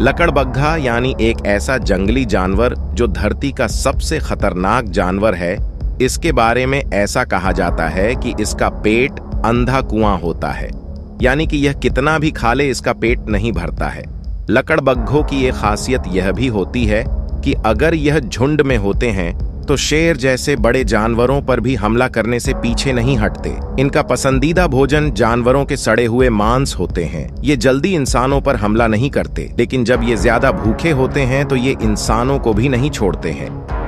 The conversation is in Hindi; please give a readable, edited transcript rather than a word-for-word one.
लकड़बग्घा यानी एक ऐसा जंगली जानवर जो धरती का सबसे खतरनाक जानवर है। इसके बारे में ऐसा कहा जाता है कि इसका पेट अंधा कुआं होता है, यानी कि यह कितना भी खा ले इसका पेट नहीं भरता है। लकड़बग्घों की एक खासियत यह भी होती है कि अगर यह झुंड में होते हैं तो शेर जैसे बड़े जानवरों पर भी हमला करने से पीछे नहीं हटते। इनका पसंदीदा भोजन जानवरों के सड़े हुए मांस होते हैं। ये जल्दी इंसानों पर हमला नहीं करते, लेकिन जब ये ज्यादा भूखे होते हैं तो ये इंसानों को भी नहीं छोड़ते हैं।